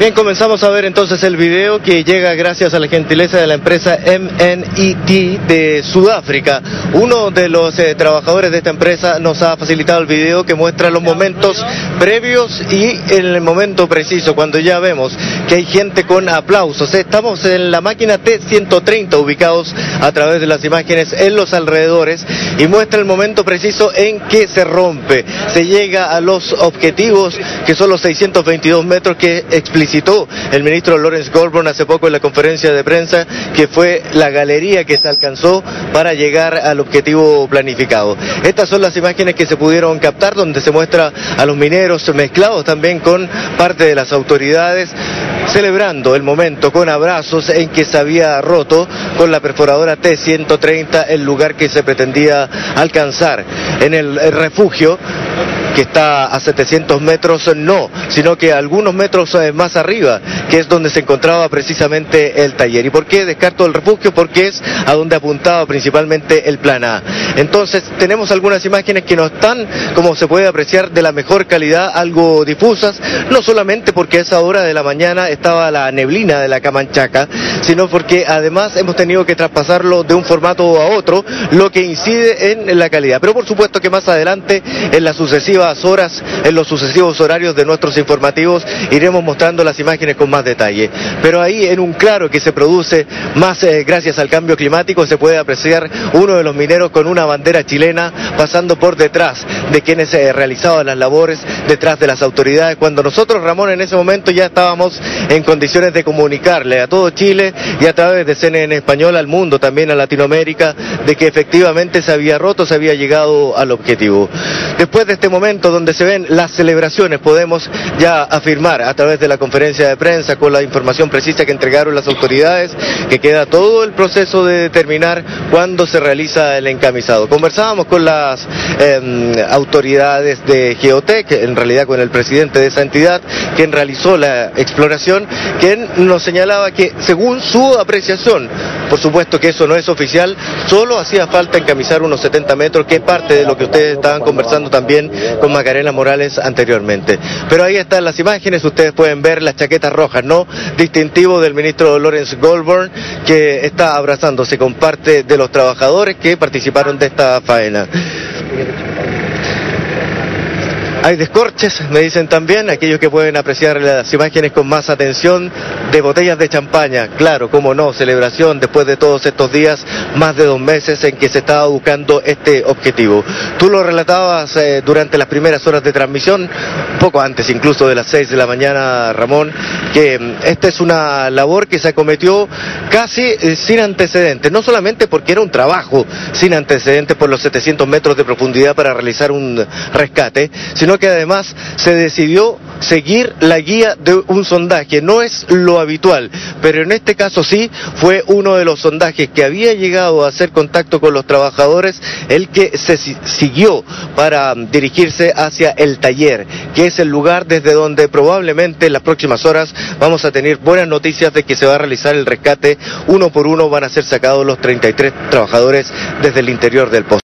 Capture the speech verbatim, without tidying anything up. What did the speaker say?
Bien, comenzamos a ver entonces el video que llega gracias a la gentileza de la empresa M N E T de Sudáfrica. Uno de los eh, trabajadores de esta empresa nos ha facilitado el video que muestra los momentos previos y el momento preciso, cuando ya vemos que hay gente con aplausos. Estamos en la máquina T ciento treinta, ubicados a través de las imágenes en los alrededores, y muestra el momento preciso en que se rompe, se llega a los objetivos, que son los seiscientos veintidós metros que explicitó el ministro Lawrence Goldburn hace poco en la conferencia de prensa, que fue la galería que se alcanzó para llegar al objetivo planificado. Estas son las imágenes que se pudieron captar, donde se muestra a los mineros mezclados también con parte de las autoridades, celebrando el momento con abrazos en que se había roto con la perforadora T ciento treinta el lugar que se pretendía alcanzar. En el, el refugio, que está a setecientos metros, no, sino que algunos metros más arriba, que es donde se encontraba precisamente el taller. ¿Y por qué descarto el refugio? Porque es a donde apuntaba principalmente el plan A. Entonces tenemos algunas imágenes que no están, como se puede apreciar, de la mejor calidad, algo difusas, no solamente porque a esa hora de la mañana estaba la neblina de la Camanchaca, sino porque además hemos tenido que traspasarlo de un formato a otro, lo que incide en la calidad. Pero por supuesto que más adelante, en las sucesivas horas, en los sucesivos horarios de nuestros informativos, iremos mostrando las imágenes con más detalle. Pero ahí, en un claro que se produce más eh, gracias al cambio climático, se puede apreciar uno de los mineros con una bandera chilena pasando por detrás de quienes eh, realizaban las labores, detrás de las autoridades, cuando nosotros, Ramón, en ese momento ya estábamos en condiciones de comunicarle a todo Chile y a través de C N N Español al mundo, también a Latinoamérica, de que efectivamente se había roto, se había llegado al objetivo. Después de este momento donde se ven las celebraciones, podemos ya afirmar a través de la conferencia de prensa, con la información precisa que entregaron las autoridades, que queda todo el proceso de determinar cuándo se realiza el encamisado. Conversábamos con las eh, autoridades de Geotec, en realidad con el presidente de esa entidad, quien realizó la exploración, quien nos señalaba que según su apreciación, por supuesto que eso no es oficial, solo hacía falta encamisar unos setenta metros, que es parte de lo que ustedes estaban conversando también con Macarena Morales anteriormente. Pero ahí están las imágenes, ustedes pueden ver las chaquetas rojas, ¿no? Distintivo del ministro Lawrence Goldburn, que está abrazándose con parte de los trabajadores que participaron de esta faena. Hay descorches, me dicen también, aquellos que pueden apreciar las imágenes con más atención, de botellas de champaña. Claro, cómo no, celebración después de todos estos días, más de dos meses en que se estaba buscando este objetivo. Tú lo relatabas eh, durante las primeras horas de transmisión, poco antes incluso de las seis de la mañana, Ramón, que eh, esta es una labor que se acometió casi eh, sin antecedentes, no solamente porque era un trabajo sin antecedentes por los setecientos metros de profundidad para realizar un rescate, sino que además se decidió seguir la guía de un sondaje. No es lo habitual, pero en este caso sí fue uno de los sondajes que había llegado a hacer contacto con los trabajadores, el que se siguió para dirigirse hacia el taller, que es el lugar desde donde probablemente en las próximas horas vamos a tener buenas noticias de que se va a realizar el rescate. Uno por uno van a ser sacados los treinta y tres trabajadores desde el interior del pozo.